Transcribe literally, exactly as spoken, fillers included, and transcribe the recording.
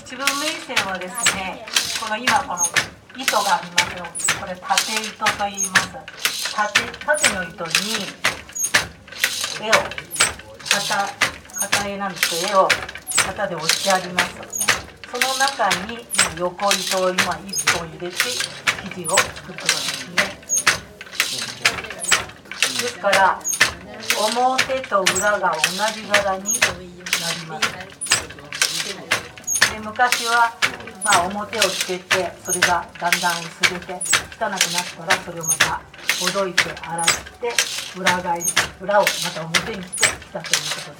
一分目線はですね、この今この糸がありますよ。これ縦糸と言います。縦、縦の糸に絵を型型絵なんですけど、絵を型で押してあります。その中に横糸を今一本入れて生地を作ってますね。ですから表と裏が同じ柄になります。で昔は、まあ、表をつけてそれがだんだん薄れて汚くなったらそれをまたほどいて洗って裏返し裏をまた表にしてきたということです。